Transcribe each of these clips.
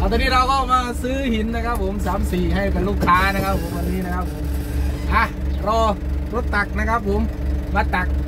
ตอนนี้เราก็มาซื้อหินนะครับผม3-4ให้กับลูกค้านะครับผมวันนี้นะครับผมรอรถตักนะครับผมมาตัก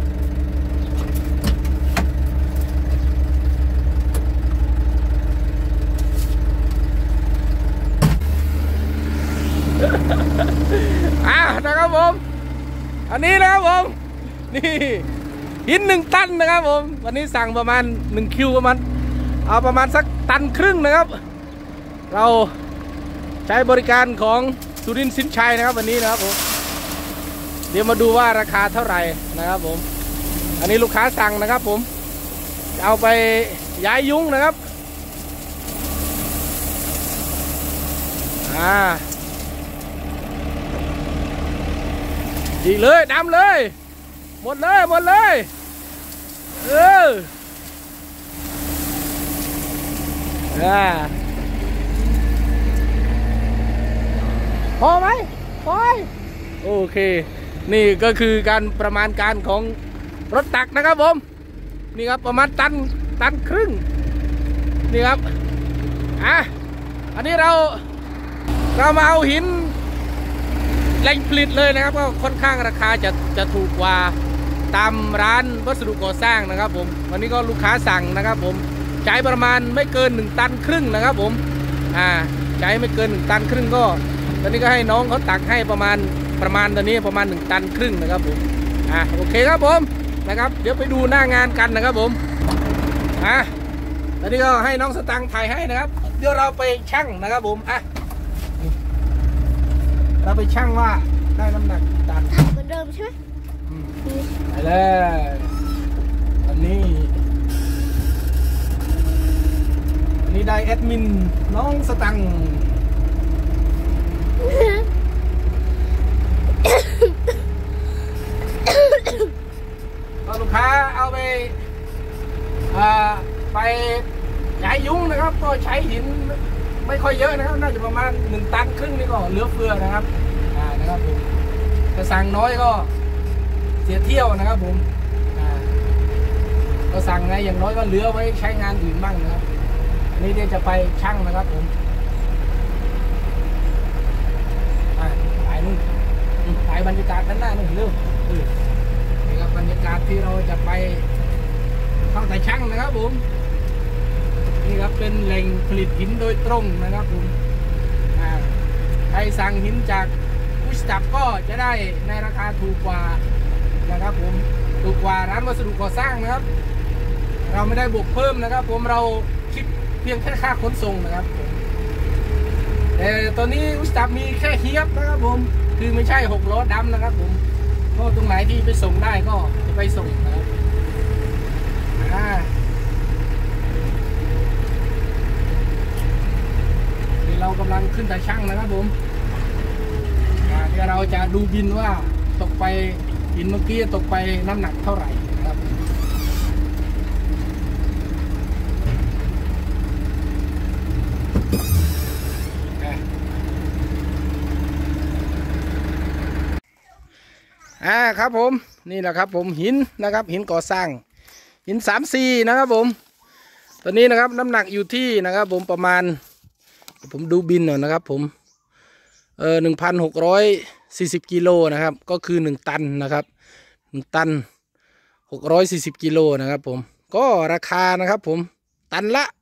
นะครับผมอันนี้นะครับผมนี่หิน1 ตันนะครับผมวันนี้สั่งประมาณ1 คิวประมาณเอาประมาณสัก1.5 ตันนะครับเราใช้บริการของสุรินทร์สินชัยนะครับวันนี้นะครับผมเดี๋ยวมาดูว่าราคาเท่าไหร่นะครับผมอันนี้ลูกค้าสั่งนะครับผมเอาไปย้ายยุ้งนะครับอีกเลยดำเลยหมดเลยพอไหมพอโอเคนี่ก็คือการประมาณการของรถตักนะครับผมนี่ครับประมาณ1.5 ตันนี่ครับอันนี้เรามาเอาหินแหล่งผลิตเลยนะครับก็ค่อนข้างราคาจะถูกกว่าตามร้านวัสดุก่อสร้างนะครับผมวันนี้ก็ลูกค้าสั่งนะครับผมใช้ประมาณไม่เกิน1.5 ตันนะครับผมใช้ไม่เกิน1.5 ตันก็ตอนนี้ก็ให้น้องเขาตักให้ประมาณตอนนี้ประมาณ1.5 ตันนะครับผมโอเคครับผมนะครับเดี๋ยวไปดูหน้างานกันนะครับผมตอนนี้ก็ให้น้องสตังค์ถ่ายให้นะครับเดี๋ยวเราไปชั่งนะครับผมเราไปชั่งว่าได้น้ำหนักกี่ตันเหมือนเดิมใช่ไหมไปเลยอันนี้ได้แอดมินน้องสตังค์ลูกค้าเอาไปย้ายยุ้งนะครับก็ใช้หินไม่ค่อยเยอะนะครับน่าจะประมาณ1.5 ตันนี่ก็เหลือเฟือนะครับนะครับผมจะสั่งน้อยก็เสียเที่ยวนะครับผมก็สั่งไงอย่างน้อยก็เหลือไว้ใช้งานอื่นบ้างนะครับอันนี้เดี๋ยวจะไปชั่งนะครับผมถ่ายนู่นถ่ายบรรยากาศด้านหน้านู่นเร็วนี่ครับบรรยากาศที่เราจะไปเข้าแต่ชั่งนะครับผมนี่ครับเป็นแหล่งผลิตหินโดยตรงนะครับผมใครสั่งหินจากอุสตับก็จะได้ในราคาถูกกว่านะครับผมถูกกว่าร้านวัสดุก่อสร้างนะครับเราไม่ได้บวกเพิ่มนะครับผมเราคิดเพียงแค่ค่าขนส่งนะครับแต่ตอนนี้อุสตับมีแค่เฮียบนะครับผมคือไม่ใช่6 ล้อดำนะครับผมก็ตรงไหนที่ไปส่งได้ก็จะไปส่งนะครับเรากำลังขึ้นตาช่างนะครับผมเดี๋ยวเราจะดูบินว่าตกไปหินเมื่อกี้ตกไปน้ำหนักเท่าไหร่นะครับครับผมนี่แหละครับผมหินนะครับหินก่อสร้างหิน3-4นะครับผมตอนนี้นะครับน้ำหนักอยู่ที่นะครับผมประมาณผมดูบินหน่อยนะครับผม1,640 กิโลนะครับก็คือ1 ตันนะครับ1 ตัน640 กิโลนะครับผมก็ราคานะครับผมตันละ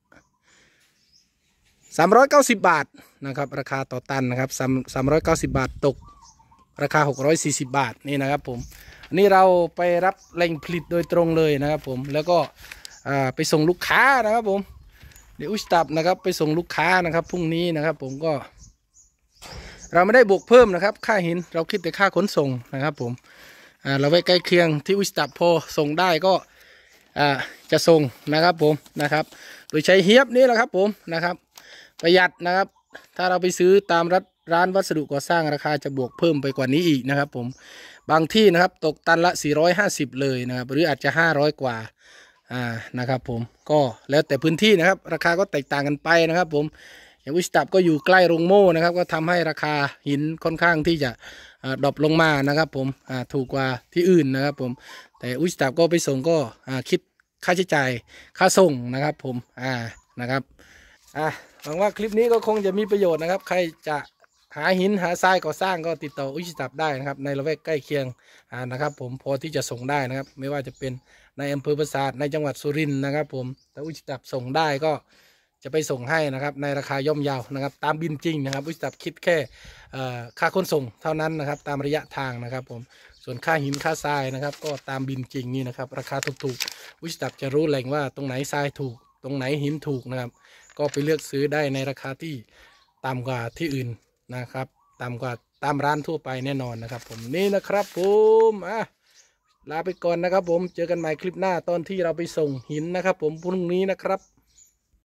390 บาทนะครับราคาต่อตันนะครับ390 บาทตกราคา640 บาทนี่นะครับผมอันนี้เราไปรับแหล่งผลิตโดยตรงเลยนะครับผมแล้วก็ไปส่งลูกค้านะครับผมเดี๋ยวอุสตับนะครับไปส่งลูกค้านะครับพรุ่งนี้นะครับผมก็เราไม่ได้บวกเพิ่มนะครับค่าหินเราคิดแต่ค่าขนส่งนะครับผมเราไว้ใกล้เคียงที่อุสตับพอส่งได้ก็จะส่งนะครับผมนะครับโดยใช้เฮียบนี่แหละครับผมนะครับประหยัดนะครับถ้าเราไปซื้อตามร้านวัสดุก่อสร้างราคาจะบวกเพิ่มไปกว่านี้อีกนะครับผมบางที่นะครับตกตันละ450เลยนะครับหรืออาจจะ500 กว่านะครับผมก็แล้วแต่พื้นที่นะครับราคาก็แตกต่างกันไปนะครับผมอย่างอุสตับก็อยู่ใกล้โรงโม่นะครับก็ทำให้ราคาหินค่อนข้างที่จะดรอปลงมานะครับผมถูกกว่าที่อื่นนะครับผมแต่อุสตับก็ไปส่งก็คิดค่าใช้จ่ายค่าส่งนะครับผมนะครับหวังว่าคลิปนี้ก็คงจะมีประโยชน์นะครับใครจะหาหินหาทรายก่อสร้างก็ติดต่ออุชิตับได้นะครับในละแวกใกล้เคียงนะครับผมพอที่จะส่งได้นะครับไม่ว่าจะเป็นในอำเภอปราสาทในจังหวัดสุรินทร์นะครับผมแต่อุชิตับส่งได้ก็จะไปส่งให้นะครับในราคาย่อมเยานะครับตามบินจริงนะครับอุชิตับคิดแค่ค่าขนส่งเท่านั้นนะครับตามระยะทางนะครับผมส่วนค่าหินค่าทรายนะครับก็ตามบินจริงนี่นะครับราคาถูกๆอุชิตับจะรู้แหล่งว่าตรงไหนทรายถูกตรงไหนหินถูกนะครับก็ไปเลือกซื้อได้ในราคาที่ต่ำกว่าที่อื่นนะครับต่ำกว่าตามร้านทั่วไปแน่นอนนะครับผมนี่นะครับผมลาไปก่อนนะครับผมเจอกันใหม่คลิปหน้าตอนที่เราไปส่งหินนะครับผมพรุ่งนี้นะครับ